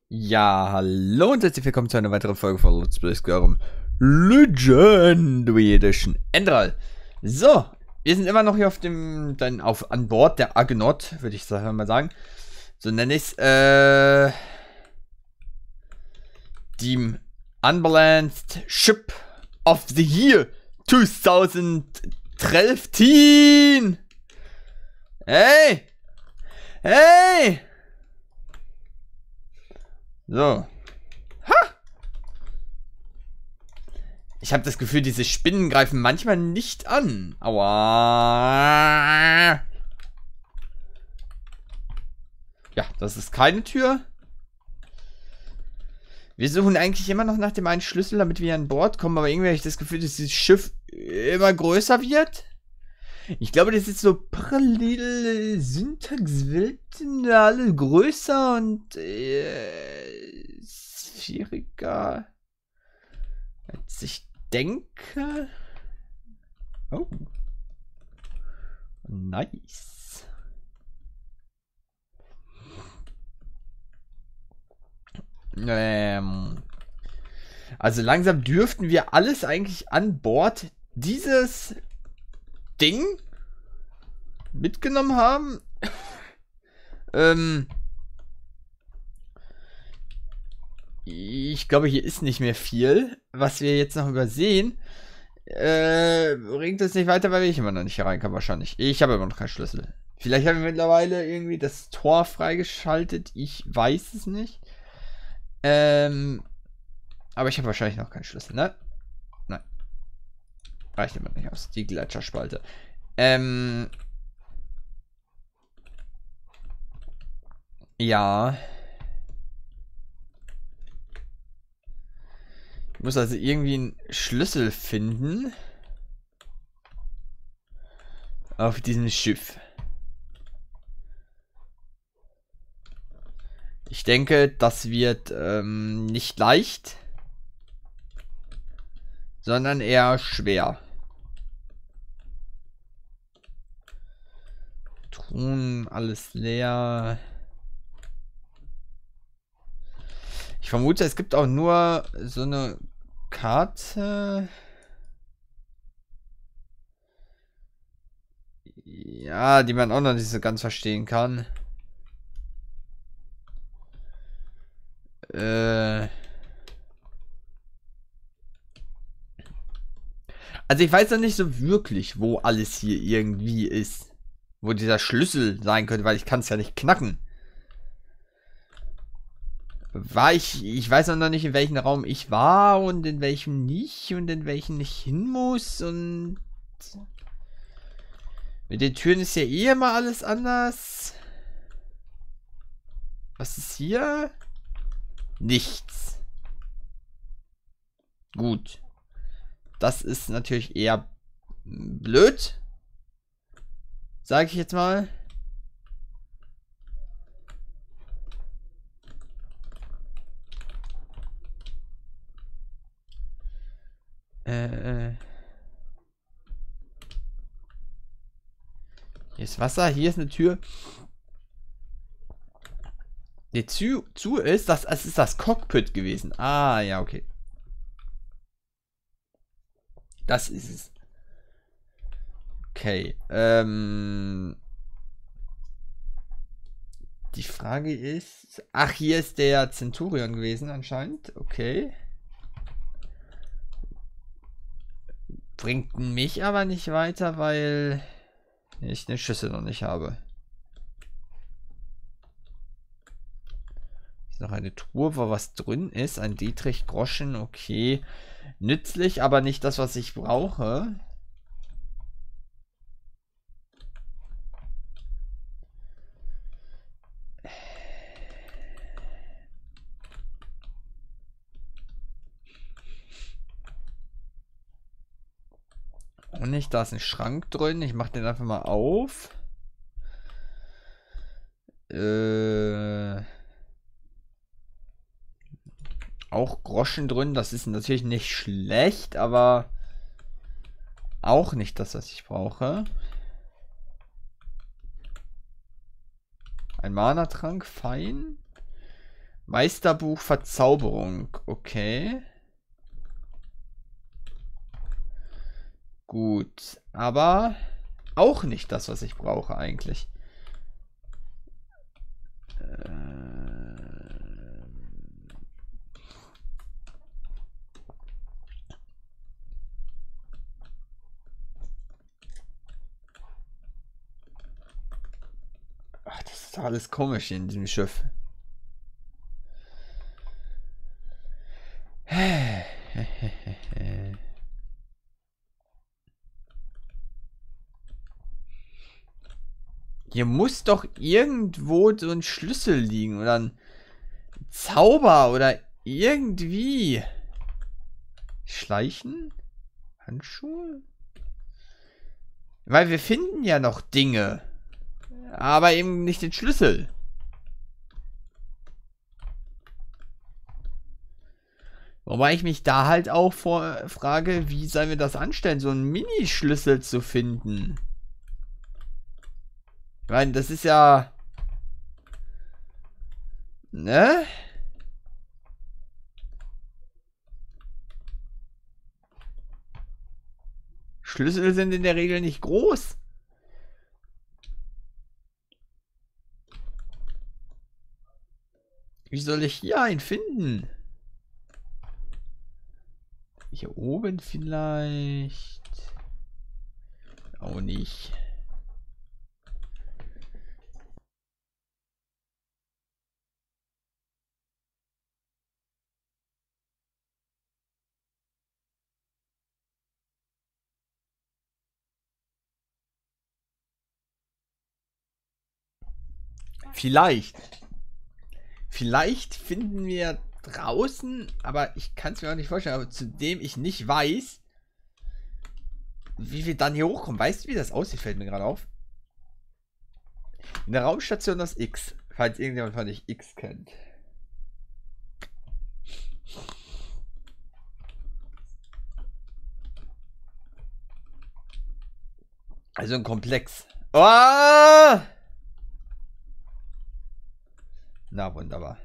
Ja, hallo und herzlich willkommen zu einer weiteren Folge von Let's Play Skyrim Legendary Edition Enderal. So, wir sind immer noch hier an Bord der Argonaut, würde ich mal sagen. So nenne ich es, dem Unbalanced Ship of the Year 2013. Hey! Hey! So. Ha! Ich habe das Gefühl, diese Spinnen greifen manchmal nicht an. Aua. Ja, das ist keine Tür. Wir suchen eigentlich immer noch nach dem einen Schlüssel, damit wir an Bord kommen. Aber irgendwie habe ich das Gefühl, dass dieses Schiff immer größer wird. Ich glaube, das ist so parallele Syntaxwelten, alle größer und sphäriger, als ich denke. Oh. Nice. Also langsam dürften wir alles eigentlich an Bord dieses Ding mitgenommen haben. Ich glaube, hier ist nicht mehr viel, was wir jetzt noch übersehen. Bringt es nicht weiter, weil ich immer noch nicht hier reinkomme wahrscheinlich. Ich habe immer noch keinen Schlüssel. Vielleicht haben wir mittlerweile irgendwie das Tor freigeschaltet. Ich weiß es nicht. Aber ich habe wahrscheinlich noch keinen Schlüssel, ne? Nein. Reicht immer nicht aus. Die Gletscherspalte. Ja. Ich muss also irgendwie einen Schlüssel finden. Auf diesem Schiff. Ich denke, das wird nicht leicht, sondern eher schwer. Truhen, alles leer. Ich vermute, es gibt auch nur so eine Karte. Ja, die man auch noch nicht so ganz verstehen kann. Also ich weiß noch nicht so wirklich, wo alles hier irgendwie ist. Wo dieser Schlüssel sein könnte, weil ich kann es ja nicht knacken. Ich weiß noch nicht, in welchem Raum ich war und in welchem nicht und in welchem nicht hin muss und mit den Türen ist ja eh immer alles anders. Was ist hier? Nichts. Gut. Das ist natürlich eher blöd. Sage ich jetzt mal. Hier ist Wasser, hier ist eine Tür. Die zu ist, das ist das Cockpit gewesen. Ah, ja, okay. Das ist es. Okay. Die Frage ist... Ach, hier ist der Centurion gewesen anscheinend. Okay. Bringt mich aber nicht weiter, weil ich eine Schüssel noch nicht habe. Ist noch eine Truhe, wo was drin ist. Ein Dietrich Groschen, okay. Nützlich, aber nicht das, was ich brauche. Und nicht, da ist ein Schrank drin. Ich mache den einfach mal auf. Auch Groschen drin. Das ist natürlich nicht schlecht, aber auch nicht das, was ich brauche. Ein Mana-Trank, fein. Meisterbuch Verzauberung. Okay. Gut. Aber auch nicht das, was ich brauche eigentlich. Ach, das ist doch alles komisch hier in diesem Schiff. Hier muss doch irgendwo so ein Schlüssel liegen oder ein Zauber oder irgendwie. Schleichen? Handschuhe? Weil wir finden ja noch Dinge. Aber eben nicht den Schlüssel. Wobei ich mich da halt auch frage, wie sollen wir das anstellen, so einen Minischlüssel zu finden. Ich meine, das ist ja... Ne? Schlüssel sind in der Regel nicht groß. Wie soll ich hier einen finden? Hier oben vielleicht. Auch nicht. Vielleicht. Vielleicht finden wir draußen, aber ich kann es mir auch nicht vorstellen, aber zudem ich nicht weiß, wie wir dann hier hochkommen. Weißt du, wie das aussieht? Fällt mir gerade auf. Eine Raumstation aus X. Falls irgendjemand von euch X kennt. Also ein Komplex. Oh! Na, wunderbar.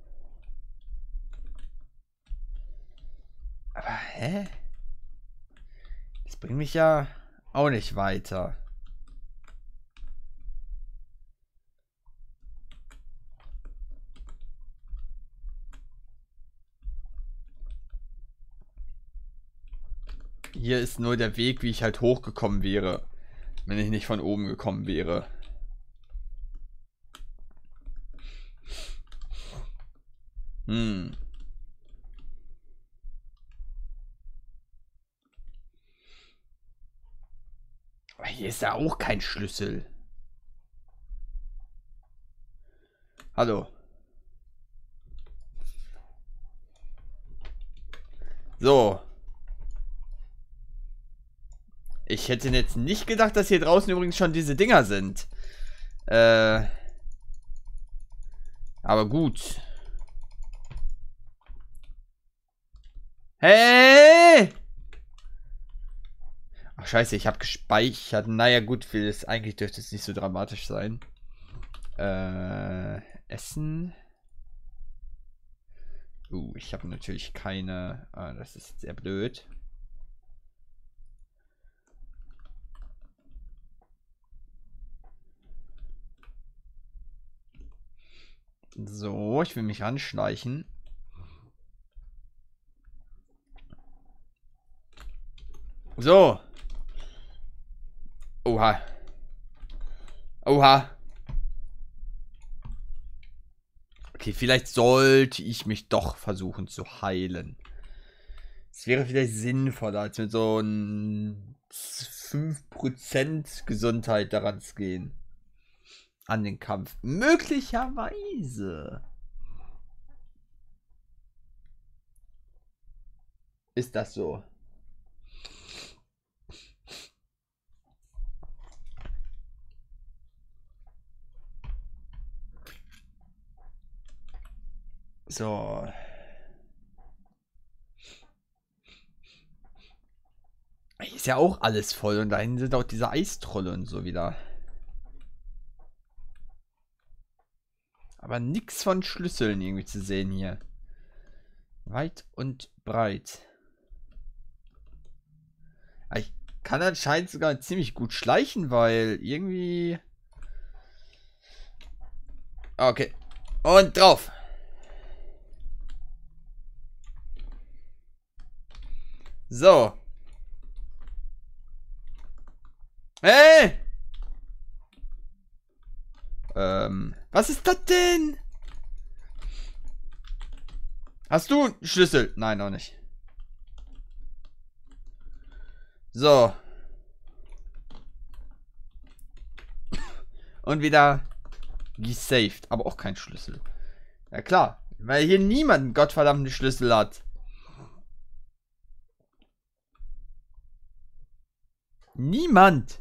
Aber, hä? Das bringt mich ja auch nicht weiter. Hier ist nur der Weg, wie ich halt hochgekommen wäre, wenn ich nicht von oben gekommen wäre. Aber hier ist ja auch kein Schlüssel. Hallo. So. Ich hätte jetzt nicht gedacht, dass hier draußen übrigens schon diese Dinger sind. Aber gut. Hey! Ach scheiße, ich habe gespeichert. Naja gut, eigentlich dürfte es nicht so dramatisch sein. Essen. Ich habe natürlich keine... das ist sehr blöd. So, ich will mich ranschleichen. So. Oha. Oha. Okay, vielleicht sollte ich mich doch versuchen zu heilen. Es wäre vielleicht sinnvoller, als mit so ein 5% Gesundheit daran zu gehen. An den Kampf. Möglicherweise. Ist das so? So. Hier ist ja auch alles voll und dahin sind auch diese Eistrolle und so wieder. Aber nichts von Schlüsseln irgendwie zu sehen hier. Weit und breit. Ich kann anscheinend sogar ziemlich gut schleichen, weil irgendwie... Okay. Und drauf. So. Hey! Was ist das denn? Hast du einen Schlüssel? Nein, auch nicht. So. Und wieder gesaved. Aber auch kein Schlüssel. Ja klar. Weil hier niemand einen gottverdammten Schlüssel hat. Niemand.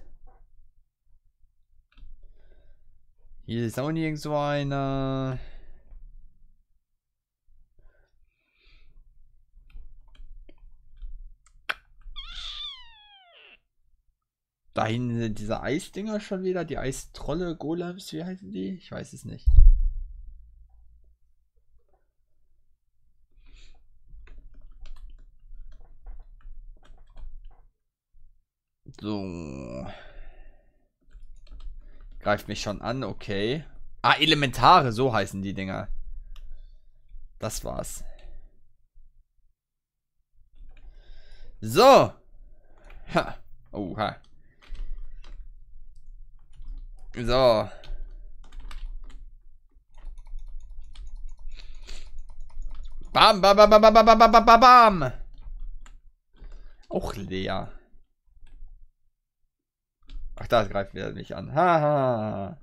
Hier ist auch nirgends so einer. Da hinten sind diese Eisdinger schon wieder. Die Eistrolle, Golems, wie heißen die? Ich weiß es nicht. So. Greift mich schon an, okay. Ah, Elementare, so heißen die Dinger. Das war's. So. Ha. Oha. So. Bam, bam, bam, bam, bam, bam, bam, bam, bam. Auch leer. Ach, da greift wieder nicht an. Haha.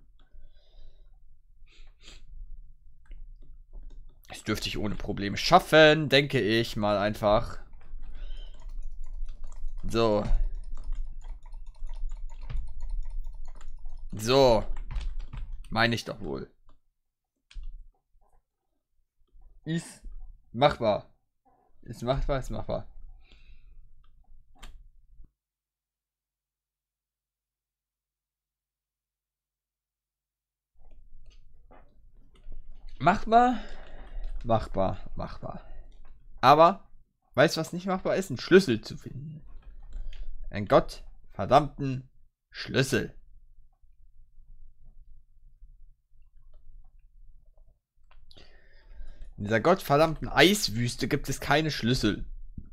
Das dürfte ich ohne Probleme schaffen, denke ich mal einfach. So. So. Meine ich doch wohl. Ist machbar. Ist machbar, ist machbar. Machbar. Machbar, machbar. Aber, weißt du, was nicht machbar ist? Einen Schlüssel zu finden. Einen gottverdammten Schlüssel. In dieser gottverdammten Eiswüste gibt es keine Schlüssel.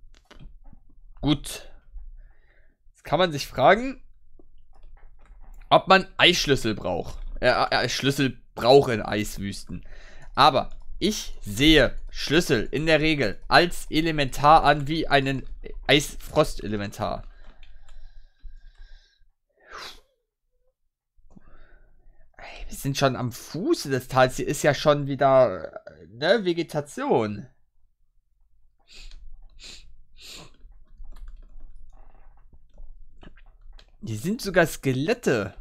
Gut. Jetzt kann man sich fragen, ob man Eisschlüssel braucht. Schlüssel braucht in Eiswüsten. Aber ich sehe Schlüssel in der Regel als Elementar an wie einen Eisfrostelementar. Wir sind schon am Fuße des Tals. Hier ist ja schon wieder ne, Vegetation. Die sind sogar Skelette.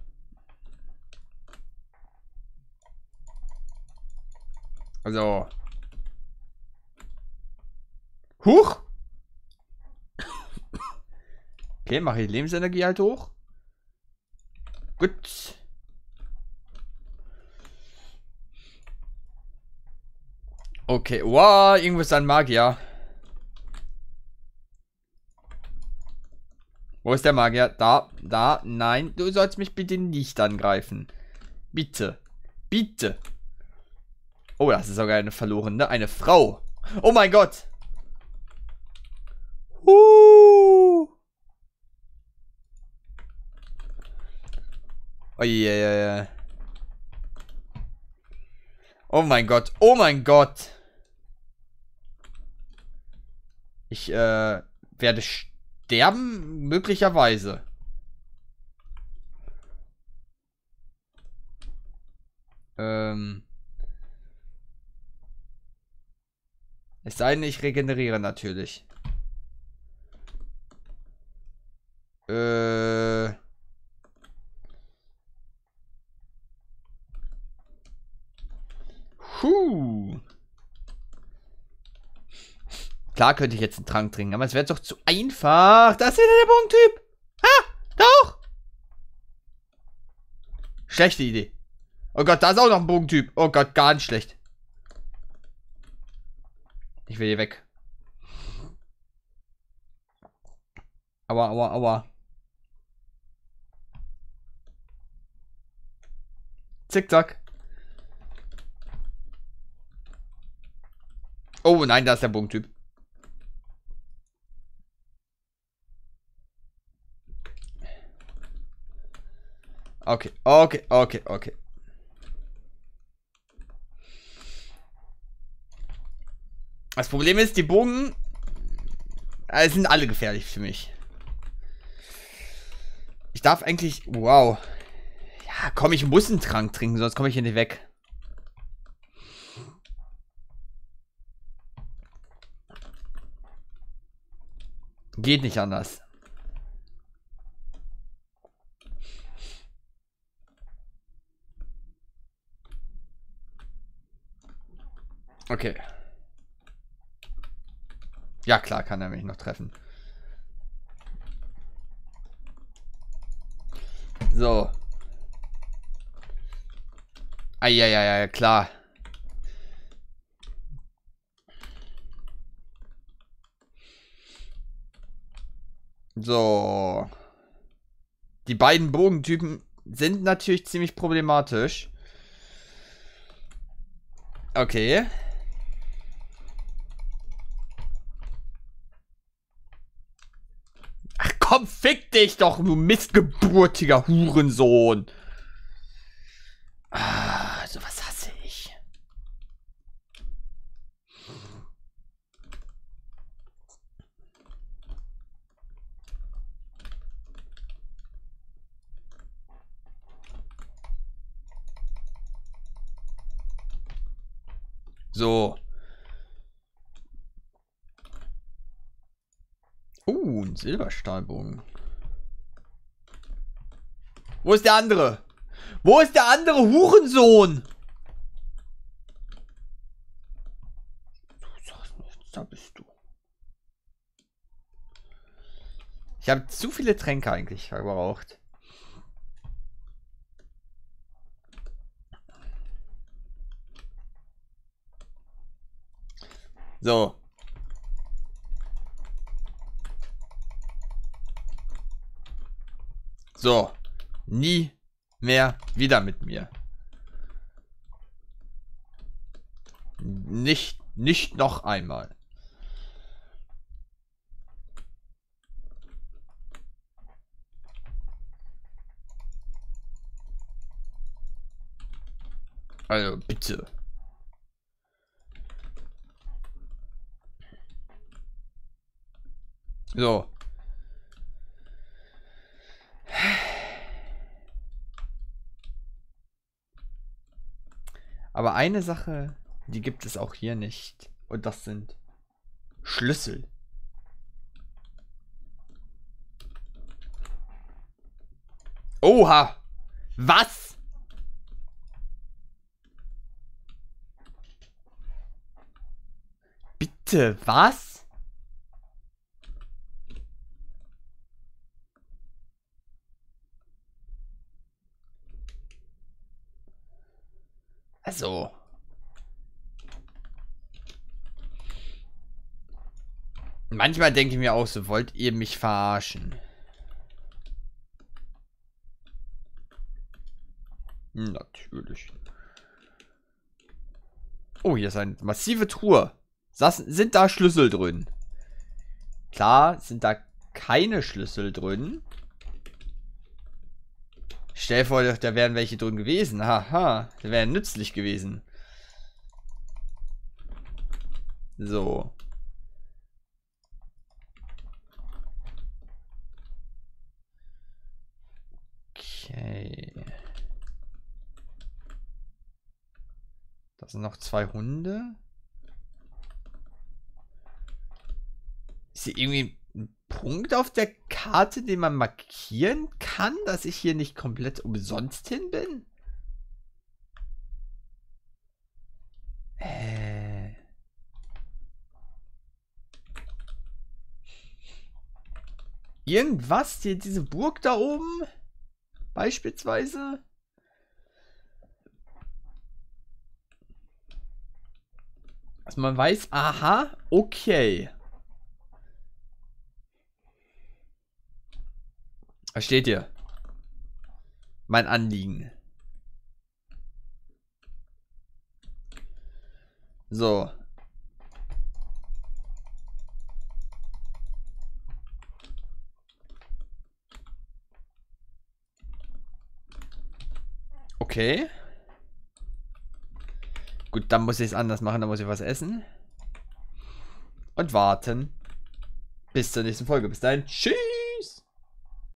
Also. Huch! Okay, mache ich Lebensenergie halt hoch. Gut. Okay, wow, irgendwo ist ein Magier. Wo ist der Magier? Da, nein, du sollst mich bitte nicht angreifen. Bitte, bitte. Oh, das ist sogar eine verlorene, eine Frau. Oh mein Gott. Oh yeah. Oh mein Gott, oh mein Gott. Ich werde sterben, möglicherweise. Es sei denn, ich regeneriere natürlich. Klar könnte ich jetzt einen Trank trinken, aber es wäre doch zu einfach. Da ist wieder der Bogentyp. Ha, doch. Schlechte Idee. Oh Gott, da ist auch noch ein Bogentyp. Oh Gott, gar nicht schlecht. Ich will hier weg. Aua, aua, aua. Zickzack. Oh nein, da ist der Bogentyp. Okay, okay, okay, okay. Das Problem ist, die Bogen sind alle gefährlich für mich. Ich darf eigentlich... Wow. Ja, komm, ich muss einen Trank trinken, sonst komme ich hier nicht weg. Geht nicht anders. Okay. Ja, klar kann er mich noch treffen. So. Eieiei, klar. So. Die beiden Bogentypen sind natürlich ziemlich problematisch. Okay. Ach komm, fick dich doch, du missgeburtiger Hurensohn. Ah, sowas hasse ich. So. Ein Silberstahlbogen. Wo ist der andere? Wo ist der andere Hurensohn? Du sagst nichts, da bist du. Ich habe zu viele Tränke eigentlich verbraucht. So. So. Nie mehr wieder mit mir. Nicht noch einmal. Also, bitte. So. Aber eine Sache, die gibt es auch hier nicht. Und das sind Schlüssel. Oha! Was? Bitte, was? Also. Manchmal denke ich mir auch so, wollt ihr mich verarschen? Natürlich. Oh, hier ist eine massive Truhe. Sind da Schlüssel drin? Klar, sind da keine Schlüssel drin. Stell dir vor, da wären welche drin gewesen. Haha, die wären nützlich gewesen. So. Okay. Das sind noch 2 Hunde. Ist hier irgendwie ein Punkt auf der Karte, den man markieren kann, dass ich hier nicht komplett umsonst hin bin? Irgendwas? Diese Burg da oben? Beispielsweise? man weiß, aha, okay. Versteht ihr? Mein Anliegen. So. Okay. Gut, dann muss ich es anders machen. Dann muss ich was essen. Und warten. Bis zur nächsten Folge. Bis dahin. Tschüss.